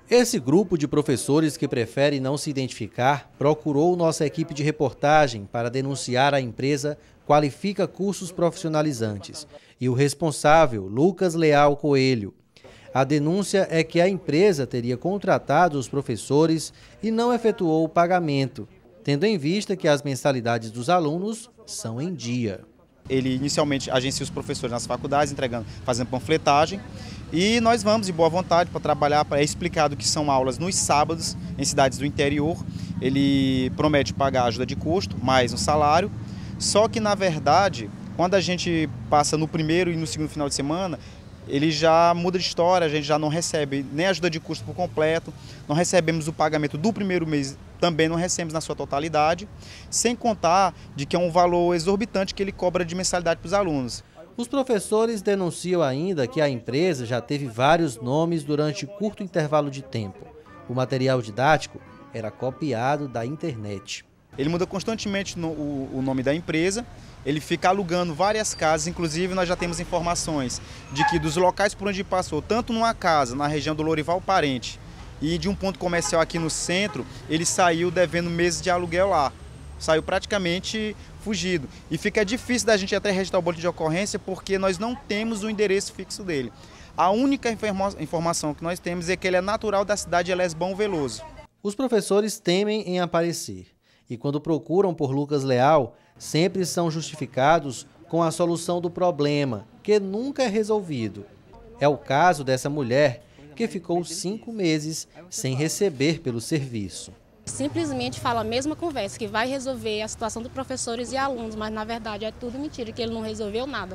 Esse grupo de professores que prefere não se identificar procurou nossa equipe de reportagem para denunciar a empresa Qualifica Cursos Profissionalizantes e o responsável, Lucas Leal Coelho. A denúncia é que a empresa teria contratado os professores e não efetuou o pagamento, tendo em vista que as mensalidades dos alunos são em dia. Ele inicialmente agencia os professores nas faculdades, fazendo panfletagem, e nós vamos de boa vontade para trabalhar, para explicar que são aulas nos sábados em cidades do interior. Ele promete pagar ajuda de custo, mais um salário, só que na verdade, quando a gente passa no primeiro e no segundo final de semana, ele já muda de história, a gente já não recebe nem ajuda de custo por completo, não recebemos o pagamento do primeiro mês, também não recebemos na sua totalidade, sem contar de que é um valor exorbitante que ele cobra de mensalidade para os alunos. Os professores denunciam ainda que a empresa já teve vários nomes durante curto intervalo de tempo. O material didático era copiado da internet. Ele muda constantemente o nome da empresa, ele fica alugando várias casas, inclusive nós já temos informações de que dos locais por onde passou, tanto numa casa na região do Lourival Parente e de um ponto comercial aqui no centro, ele saiu devendo meses de aluguel lá, saiu praticamente fugido. E fica difícil da gente até registrar o boletim de ocorrência porque nós não temos o endereço fixo dele. A única informação que nós temos é que ele é natural da cidade de Elesbão Veloso. Os professores temem em aparecer e quando procuram por Lucas Leal, sempre são justificados com a solução do problema, que nunca é resolvido. É o caso dessa mulher que ficou 5 meses sem receber pelo serviço. Simplesmente fala a mesma conversa, que vai resolver a situação dos professores e alunos, mas na verdade é tudo mentira, que ele não resolveu nada.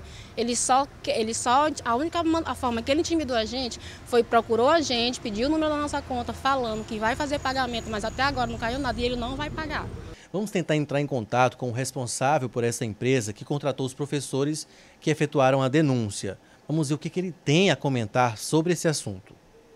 A forma que ele intimidou a gente foi procurou a gente, pediu o número da nossa conta, falando que vai fazer pagamento, mas até agora não caiu nada e ele não vai pagar. Vamos tentar entrar em contato com o responsável por essa empresa que contratou os professores que efetuaram a denúncia. Vamos ver o que ele tem a comentar sobre esse assunto.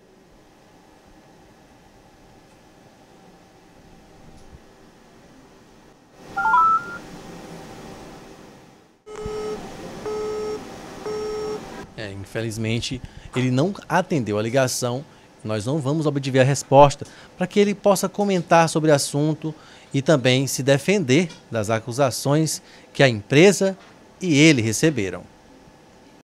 Infelizmente, ele não atendeu a ligação. Nós não vamos obter a resposta para que ele possa comentar sobre o assunto e também se defender das acusações que a empresa e ele receberam.